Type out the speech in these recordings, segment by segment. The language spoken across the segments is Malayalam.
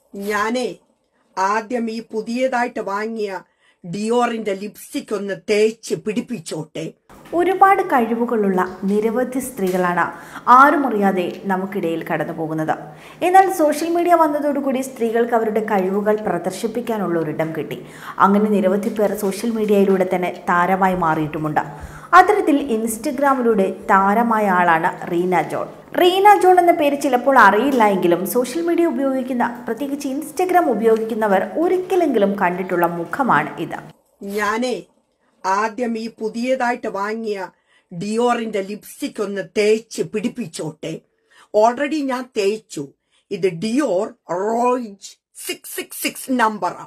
ഞാനേ ആദ്യം ഈ പുതിയതായിട്ട് വാങ്ങിയ ഡിയോറിന്റെ ലിപ്സ്റ്റിക് ഒന്ന് തേച്ച് പിടിപ്പിച്ചോട്ടെ. ഒരുപാട് കഴിവുകളുള്ള നിരവധി സ്ത്രീകളാണ് ആരും അറിയാതെ നമുക്കിടയിൽ കടന്നു പോകുന്നത്. എന്നാൽ സോഷ്യൽ മീഡിയ വന്നതോടുകൂടി സ്ത്രീകൾക്ക് അവരുടെ കഴിവുകൾ പ്രദർശിപ്പിക്കാനുള്ള ഒരിടം കിട്ടി. അങ്ങനെ നിരവധി പേർ സോഷ്യൽ മീഡിയയിലൂടെ തന്നെ താരമായി മാറിയിട്ടുമുണ്ട്. അത്തരത്തിൽ ഇൻസ്റ്റഗ്രാമിലൂടെ താരമായ ആളാണ് റീന ജോൺ. റീന ജോൺ എന്ന പേര് ചിലപ്പോൾ അറിയില്ല എങ്കിലും സോഷ്യൽ മീഡിയ ഉപയോഗിക്കുന്ന, പ്രത്യേകിച്ച് ഇൻസ്റ്റഗ്രാം ഉപയോഗിക്കുന്നവർ ഒരിക്കലെങ്കിലും കണ്ടിട്ടുള്ള മുഖമാണ് ഇത്. ഞാനേ ആദ്യം ഈ പുതിയതായിട്ട് വാങ്ങിയ ഡിയോറിന്റെ ലിപ്സ്റ്റിക് ഒന്ന് തേച്ച് പിടിപ്പിച്ചോട്ടെ. ഓൾറെഡി ഞാൻ തേച്ചു. ഇത് ഡിയോർ റോയിജ് 666 നമ്പറാ.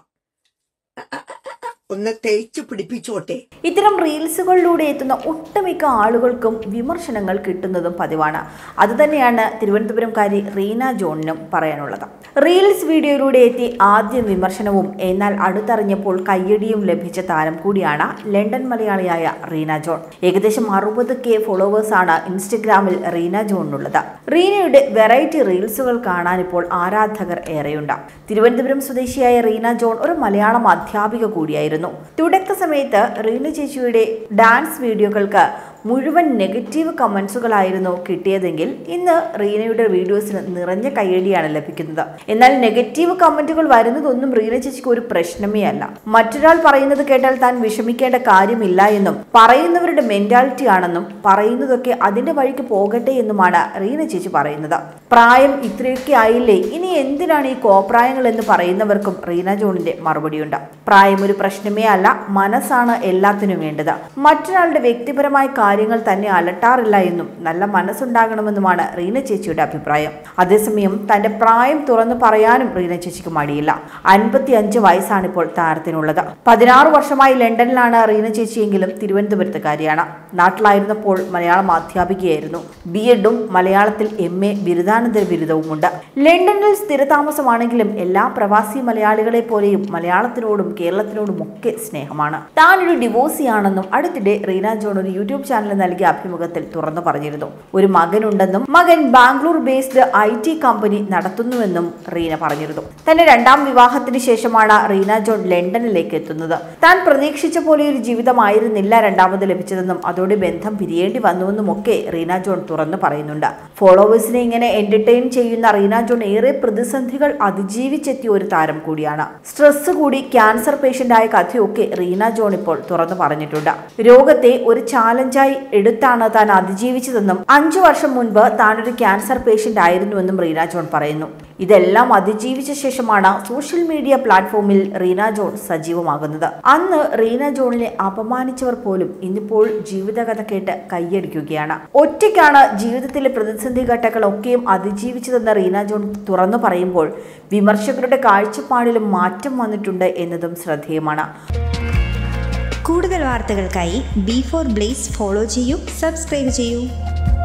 ഒന്ന് തേച്ച് പിടിപ്പിച്ചോട്ടെ. ഇത്തരം റീൽസുകളിലൂടെ എത്തുന്ന ഒട്ടുമിക്ക ആളുകൾക്കും വിമർശനങ്ങൾ കിട്ടുന്നതും പതിവാണ്. അതുതന്നെയാണ് തിരുവനന്തപുരംകാരി റീന ജോണിനും പറയാനുള്ളത്. റീൽസ് വീഡിയോയിലൂടെ എത്തി ആദ്യം വിമർശനവും എന്നാൽ അടുത്തറിഞ്ഞപ്പോൾ കയ്യടിയും ലഭിച്ച താരം കൂടിയാണ് ലണ്ടൻ മലയാളിയായ റീന ജോൺ. ഏകദേശം 60K ഫോളോവേഴ്സാണ് ഇൻസ്റ്റഗ്രാമിൽ റീന ജോണിനുള്ളത്. റീനയുടെ വെറൈറ്റി റീൽസുകൾ കാണാനിപ്പോൾ ആരാധകർ ഏറെയുണ്ട്. തിരുവനന്തപുരം സ്വദേശിയായ റീന ജോൺ ഒരു മലയാളം അധ്യാപിക കൂടിയായിരുന്നു. തുടക്ക സമയത്ത് റീന ചേച്ചിയുടെ ഡാൻസ് വീഡിയോകൾക്ക് മുഴുവൻ നെഗറ്റീവ് കമന്റ്സുകളായിരുന്നു കിട്ടിയതെങ്കിൽ ഇന്ന് റീനയുടെ വീഡിയോസിന് നിറഞ്ഞ കയ്യടിയാണ് ലഭിക്കുന്നത്. എന്നാൽ നെഗറ്റീവ് കമന്റുകൾ വരുന്നതൊന്നും റീന ചേച്ചിക്ക് ഒരു പ്രശ്നമേ അല്ല. മറ്റൊരാൾ പറയുന്നത് കേട്ടാൽ താൻ വിഷമിക്കേണ്ട കാര്യമില്ല എന്നും പറയുന്നവരുടെ മെന്റാലിറ്റി ആണെന്നും പറയുന്നതൊക്കെ അതിന്റെ വഴിക്ക് പോകട്ടെ എന്നുമാണ് റീന ചേച്ചി പറയുന്നത്. പ്രായം ഇത്രയൊക്കെ ആയില്ലേ, ഇനി എന്തിനാണ് ഈ കോപ്രായങ്ങൾ എന്ന് പറയുന്നവർക്കും റീന ജോണിന്റെ മറുപടിയുണ്ട്. പ്രായം ഒരു പ്രശ്നമേ അല്ല, മനസ്സാണ് എല്ലാത്തിനും വേണ്ടത്. മറ്റൊരാളുടെ വ്യക്തിപരമായ കാര്യങ്ങൾ തന്നെ അലട്ടാറില്ല എന്നും നല്ല മനസ്സുണ്ടാകണമെന്നുമാണ് റീന ചേച്ചിയുടെ അഭിപ്രായം. അതേസമയം തന്റെ പ്രായം തുറന്നു പറയാനും റീന ചേച്ചിക്ക് മടിയില്ല. 55 വയസ്സാണ് ഇപ്പോൾ താരത്തിനുള്ളത്. 16 വർഷമായി ലണ്ടനിലാണ് റീന ചേച്ചിയെങ്കിലും തിരുവനന്തപുരത്തുകാരിയാണ്. നാട്ടിലായിരുന്നപ്പോൾ മലയാളം അധ്യാപികയായിരുന്നു. BEdും മലയാളത്തിൽ MA ബിരുദാനന്തര ബിരുദവുമുണ്ട്. ലണ്ടനിൽ സ്ഥിരതാമസമാണെങ്കിലും എല്ലാ പ്രവാസി മലയാളികളെ പോലെയും മലയാളത്തിനോടും കേരളത്തിനോടും ഒക്കെ സ്നേഹമാണ്. താനൊരു ഡിവോഴ്സിയാണെന്നും അടുത്തിടെ റീന ജോൺ ഒരു യൂട്യൂബ് ചാനൽ നൽകിയ അഭിമുഖത്തിൽ തുറന്നു പറഞ്ഞിരുന്നു. ഒരു മകനുണ്ടെന്നും മകൻ ബാംഗ്ലൂർ ബേസ്ഡ് IT കമ്പനി നടത്തുന്നുവെന്നും റീന പറഞ്ഞിരുന്നു. തന്റെ രണ്ടാം വിവാഹത്തിന് ശേഷമാണ് റീന ജോൺ ലണ്ടനിലേക്ക് എത്തുന്നത്. താൻ പ്രതീക്ഷിച്ച പോലെ ഒരു ജീവിതമായിരുന്നില്ല രണ്ടാമത് ലഭിച്ചതെന്നും അതോടെ ബന്ധം പിരിയേണ്ടി വന്നുവെന്നും ഒക്കെ റീന ജോൺ തുറന്നു പറയുന്നുണ്ട്. ഫോളോവേഴ്സിനെ ഇങ്ങനെ എന്റർടൈൻ ചെയ്യുന്ന റീന ജോൺ ഏറെ പ്രതിസന്ധികൾ അതിജീവിച്ചെത്തിയ ഒരു താരം കൂടിയാണ്. സ്ട്രെസ് കൂടി ക്യാൻസർ പേഷ്യന്റ് ആയ കഥയൊക്കെ റീന ജോൺ ഇപ്പോൾ തുറന്നു പറഞ്ഞിട്ടുണ്ട്. രോഗത്തെ ഒരു ചാലഞ്ചായി എടുത്താണ് താൻ അതിജീവിച്ചതെന്നും 5 വർഷം മുൻപ് താനൊരു ക്യാൻസർ പേഷ്യന്റ് ആയിരുന്നുവെന്നും റീന ജോൺ പറയുന്നു. ഇതെല്ലാം അതിജീവിച്ച ശേഷമാണ് സോഷ്യൽ മീഡിയ പ്ലാറ്റ്ഫോമിൽ റീന ജോൺ സജീവമാകുന്നത്. അന്ന് റീന ജോണിനെ അപമാനിച്ചവർ പോലും ഇന്നിപ്പോൾ ജീവിതകഥ കേട്ട് കൈയടിക്കുകയാണ്. ഒറ്റയ്ക്കാണ് ജീവിതത്തിലെ പ്രതിസന്ധി ഘട്ടങ്ങളൊക്കെയും അതിജീവിച്ചതെന്ന് റീന ജോൺ തുറന്നു പറയുമ്പോൾ വിമർശകരുടെ കാഴ്ചപ്പാടിലും മാറ്റം വന്നിട്ടുണ്ട് എന്നതും ശ്രദ്ധേയമാണ്. കൂടുതൽ വാർത്തകൾക്കായി B4 Blaze ഫോളോ ചെയ്യൂ, സബ്സ്ക്രൈബ് ചെയ്യൂ.